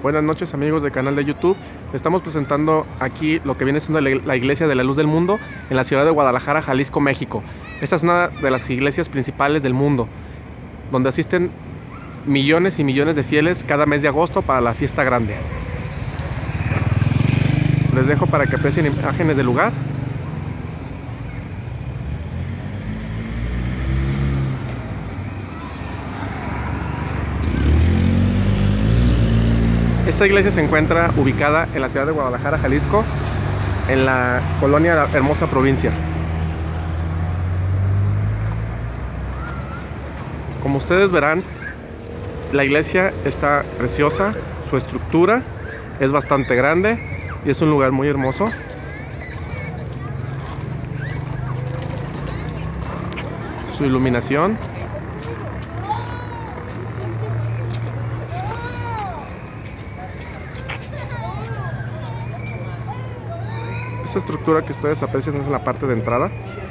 Buenas noches amigos del canal de YouTube. Estamos presentando aquí lo que viene siendo la Iglesia de la Luz del Mundo en la ciudad de Guadalajara, Jalisco, México. Esta es una de las iglesias principales del mundo, donde asisten millones y millones de fieles cada mes de agosto para la fiesta grande. Les dejo para que aprecien imágenes del lugar. Esta iglesia se encuentra ubicada en la ciudad de Guadalajara, Jalisco, en la colonia La Hermosa Provincia. Como ustedes verán, la iglesia está preciosa, su estructura es bastante grande y es un lugar muy hermoso. Su iluminación. Esta estructura que ustedes aprecian es en la parte de entrada.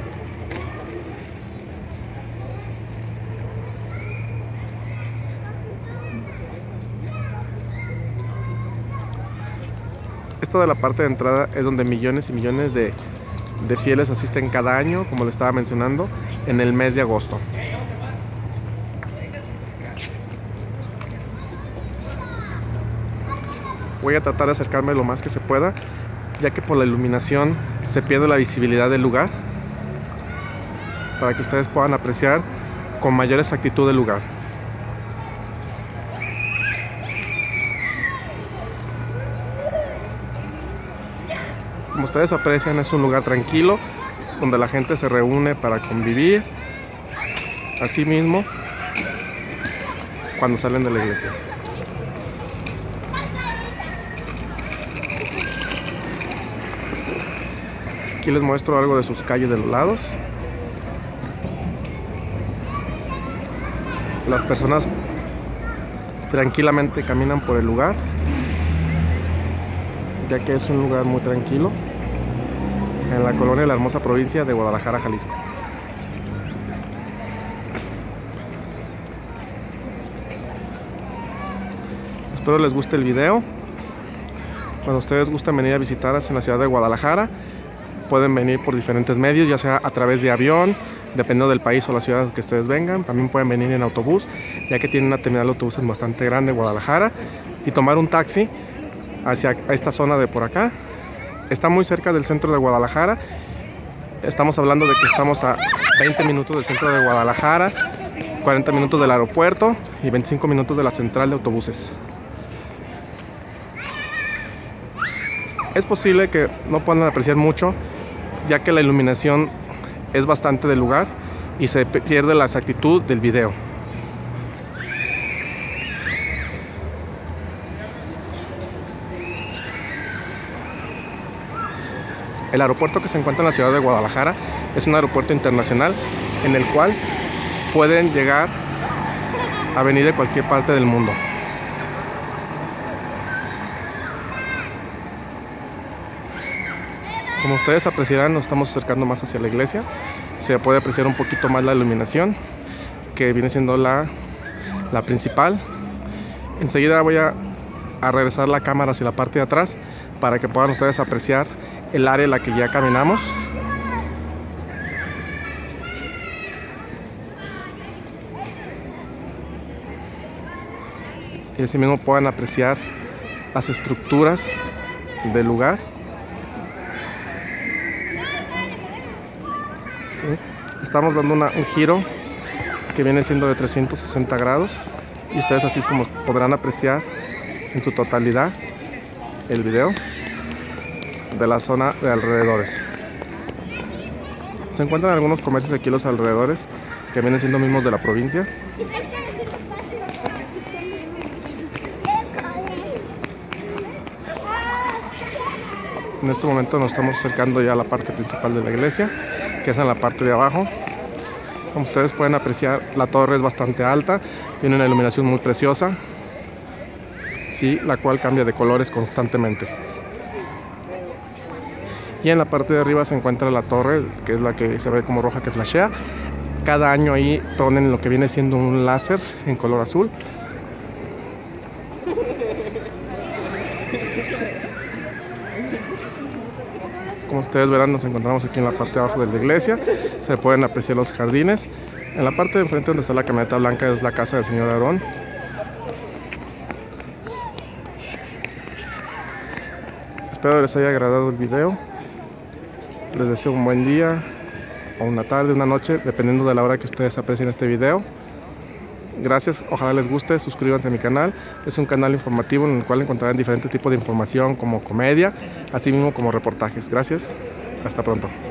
Esta de la parte de entrada es donde millones y millones de fieles asisten cada año, como les estaba mencionando, en el mes de agosto. Voy a tratar de acercarme lo más que se pueda, ya que por la iluminación se pierde la visibilidad del lugar, para que ustedes puedan apreciar con mayor exactitud el lugar. Como ustedes aprecian, es un lugar tranquilo donde la gente se reúne para convivir. Asimismo, cuando salen de la iglesia. Aquí les muestro algo de sus calles de los lados. Las personas tranquilamente caminan por el lugar, ya que es un lugar muy tranquilo en la colonia de La Hermosa Provincia de Guadalajara, Jalisco. Espero les guste el video. Cuando ustedes gusten venir a visitarnos en la ciudad de Guadalajara, pueden venir por diferentes medios, ya sea a través de avión, dependiendo del país o la ciudad que ustedes vengan. También pueden venir en autobús, ya que tiene una terminal de autobuses bastante grande en Guadalajara, y tomar un taxi hacia esta zona de por acá. Está muy cerca del centro de Guadalajara. Estamos hablando de que estamos a 20 minutos del centro de Guadalajara, 40 minutos del aeropuerto y 25 minutos de la central de autobuses. Es posible que no puedan apreciar mucho, ya que la iluminación es bastante del lugar y se pierde la exactitud del video. El aeropuerto que se encuentra en la ciudad de Guadalajara es un aeropuerto internacional en el cual pueden llegar a venir de cualquier parte del mundo. Como ustedes apreciarán, nos estamos acercando más hacia la iglesia. Se puede apreciar un poquito más la iluminación, que viene siendo la principal. Enseguida voy a regresar la cámara hacia la parte de atrás para que puedan ustedes apreciar el área en la que ya caminamos. Y así mismo puedan apreciar las estructuras del lugar. ¿Sí? Estamos dando un giro que viene siendo de 360 grados, y ustedes así es como podrán apreciar en su totalidad el video de la zona de alrededores. Se encuentran algunos comercios aquí a los alrededores que vienen siendo mismos de la provincia. En este momento nos estamos acercando ya a la parte principal de la iglesia, que es en la parte de abajo. Como ustedes pueden apreciar, la torre es bastante alta, tiene una iluminación muy preciosa, sí, la cual cambia de colores constantemente. Y en la parte de arriba se encuentra la torre, que es la que se ve como roja, que flashea. Cada año ahí ponen lo que viene siendo un láser en color azul. Como ustedes verán, nos encontramos aquí en la parte de abajo de la iglesia. Se pueden apreciar los jardines. En la parte de enfrente donde está la camioneta blanca es la casa del señor Aarón. Espero les haya agradado el video. Les deseo un buen día, o una tarde, una noche, dependiendo de la hora que ustedes aprecien este video. Gracias, ojalá les guste, suscríbanse a mi canal. Es un canal informativo en el cual encontrarán diferentes tipos de información como comedia, así mismo como reportajes. Gracias, hasta pronto.